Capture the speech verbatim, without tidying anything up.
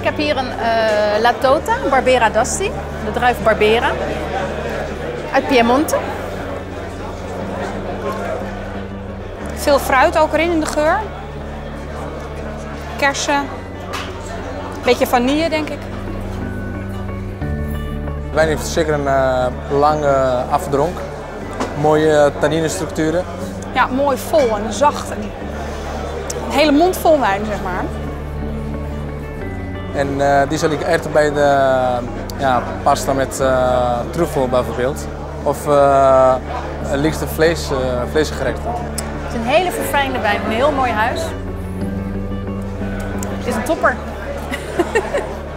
heb hier een uh, La Tota Barbera d'Asti, de druif Barbera, uit Piemonte. Veel fruit ook erin in de geur. Kersen. Beetje vanille, denk ik. De wijn heeft zeker een uh, lange afdronk. Mooie tanninestructuren. Ja, mooi vol en zacht. En een hele mond vol wijn, zeg maar. En uh, die zal ik eten bij de ja, pasta met uh, truffel bijvoorbeeld. Of uh, liefste vlees, uh, vleesgerechten. Het is een hele verfijnde wijn, een heel mooi huis. Het is een topper.